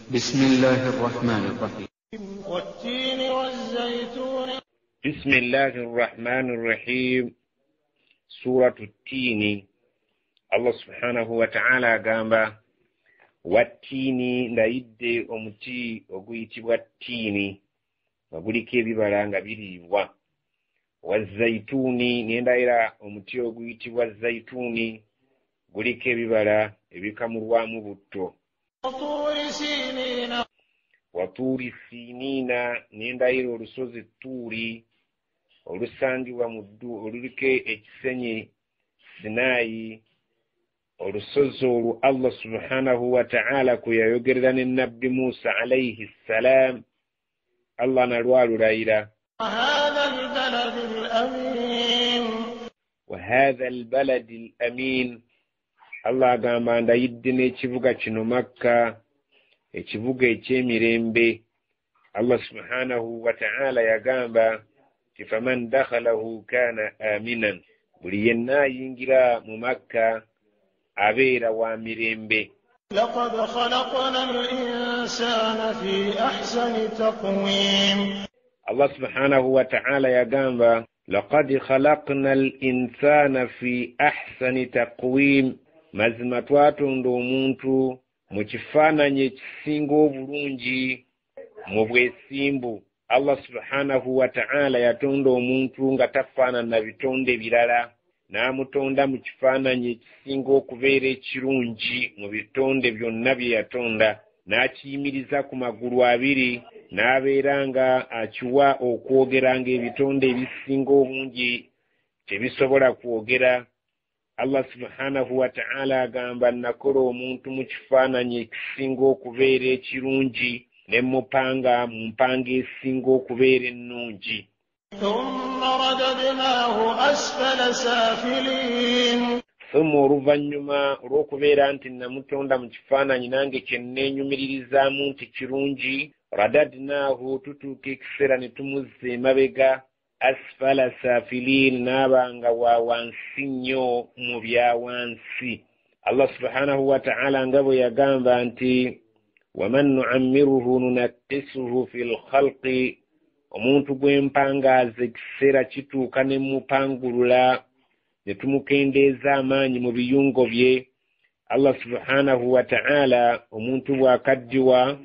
بسم الله الرحمن الرحيم. والتين والزيتون. بسم الله الرحمن الرحيم. سورة التين. الله سبحانه وتعالى قام والتين ndaidde omuti oguyitibwa ttini nga guliko ebibala nga biriibwa. Wazzaituni nendayira omuti oguyitibwa zaituni guliko ebibala ebikamulwamu butto. Watuuri siniina nendayira olusozi tuuri olusangibwa mu oluliko ekisenyi Sinaayi. Olusozi olwo Allah subhanahu wa ta'ala kwe yayogerera ne Nabbi Musa alayhi salam, Allah nalwalulayira. Wa hadha albaladi alamin, Allah agamba ndayidde n'ekibuga kino Makka, ekibuga ekyemirembe. Allah subhanahu wa ta'ala yagamba faman dakhalahu kana aminan, buli yenna ayingira mu Makka abeera wa mirembe. لقد خلقنا الإنسان في أحسن تقويم. Allah subhanahu wa ta'ala yagamba laqad khalaqna al-insana fi ahsani taqwim, mazima twatonda omuntu mu kifaananyi ekisinga obulungi mu bwesimbu. Allah subhanahu wa ta'ala yatonda omuntu nga tafaanana bitonde birala, n'amutonda mu kifaananyi ekisinga okubeera ekirungi mu bitonde byonna bye yatonda, n'akiyimiriza ku magulu abiri, n'abeera nga akiwa okwogera ng'ebitonde ebisinga obungi tebisobola kwogera. Allah subhanahu wa ta'ala agamba nakola omuntu mu kifaananyi ekisinga okubeera ekirungi, ne mupanga mu mpanga esinga okubeera ennungi. Thumma oluvannyuma olw'okubeera nti namutonda mu kifaananyi nange kye neenyumirizaamu nti kirungi, radadnaahu tutuuka ekiseera ne tumuzza emabega, asfala saafiliin, n'abanga wa wansi nnyo mu bya wansi. Allah subhanahu wa ta'ala nga bwe yagamba nti waman nu'ammiruhu nunakkisuhu fil khalqi, omuntu gw'empangaaza ekiseera kituuka ne mupangulula ne tumukendeeza amaanyi mu biyungo bye. Allah subhanahu wa ta'ala omuntu bw'akaddiwa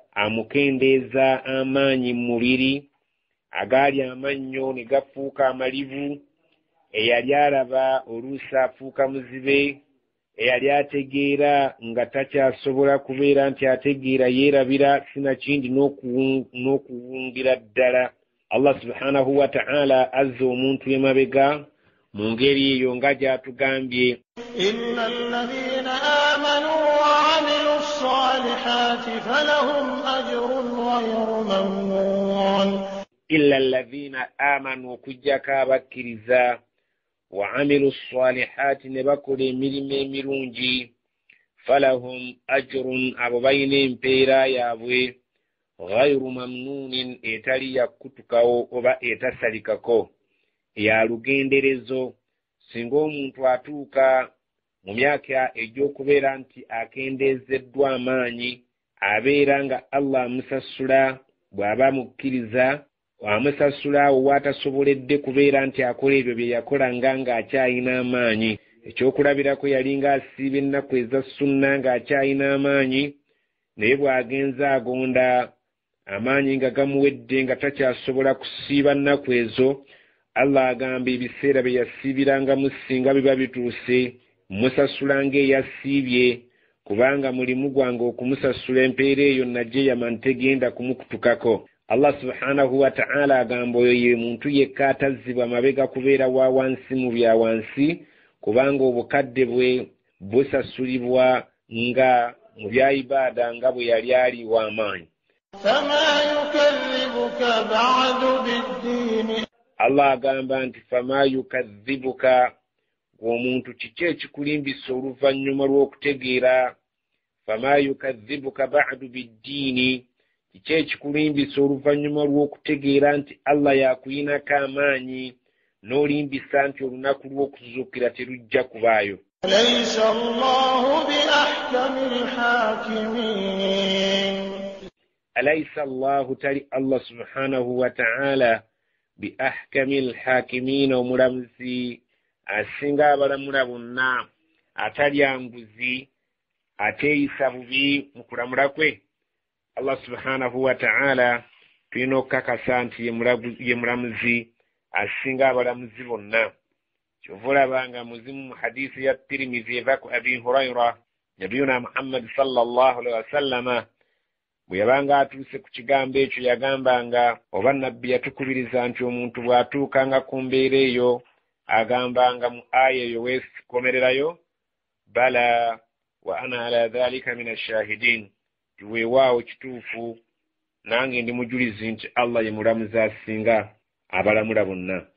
amukendeeza amaanyi mu mubiri, agaali amannyo ne gafuuka amalivu, eyali alaba oluusi afuuka muzibe, eyali ategeera nga takyasobola kubeera nti ategeera yeerabira sinakindi n'okuwungira ddala. Allah subhanahu wa ta'ala azza omuntu emabega mu ngeri eyo nga gy'atugambye إلا الذين آمنوا وعملوا الصالحات فلهم أجر غير ممنون. إلا الذين آمنوا okujjako abakkiriza wa amilu salihati ne bakola emirimu emirungi, falahum ajrun, abo balina empeera yaabwe, ghayru mamnunin, etali yakkutukawo oba etasalikako, ya lugenderezo. Singa omuntu atuuka mu myaka egy'okubeera nti akendeezeddwa amaanyi, abeera nga Allah amusasula bw'aba mukkiriza, amusasula awo watasoboledde kubeera nti akola ebyo bye yakolanga ng'akyayina amaanyi. Ekyokulabirako yali ng'asiiba ennaku eza sunna ng'akyayina amaanyi, naye bw'agenza agonda amaanyi nga gamuwedde nga takyasobola kusiiba nnaku ezo, Allah agamba ebiseera bye yasiibirangamu singa biba bituuse, musasula ng'eyasiibye, kubanga mulimu gwange okumusasula empeera eyo najeyama ntegenda kumukutukako. Allah subhanahu wa ta'ala agamba oyo ye muntu yekka atazzibwa mabega kubeera wa wansi mu bya wansi, kubanga obukadde bwe busasulibwa nga mu bya ibaada nga bwe yali ali w'amaanyi. Allah agamba nti fama yukadhibuka, omuntu kiki ekikulimbisa oluvannyuma lw'okutegeera. Fama yukadhibuka ba'du biddiini, kiki ekikulimbisa oluvannyuma lw'okutegeera nti Allah yakuyinako amaanyi, n'olimbisa nti olunaku lw'okuzuukira terujja kubaayo. Laysa Allahu bi ahkamil hakimin. أليس الله تري الله سبحانه وتعالى بأحكم الحاكمين ومرمزي أسنغا برمربنا أتري أنبزي أتي سببي مكرمركوي الله سبحانه وتعالى pino kakasanti yemuramuzi asinga balamuzi bonna kyovula banga muzimu mu hadisi ya Tirmidhi eva ku Abi Hurayra nabiyuna Muhammad sallallahu alaihi wasallam bweyabanga atuuse ku kigambo ekyo yagambanga oba nabbi yatukubiriza nti omuntu bw'atuukanga ku mbeera eyo agambanga mu aya eyo weesikomererayo bala wa ana ala dhalika min ash-shahidin weewaawo kituufu nange ndi mujulizi nti Allah ye mulamuzi asinga abalamula bonna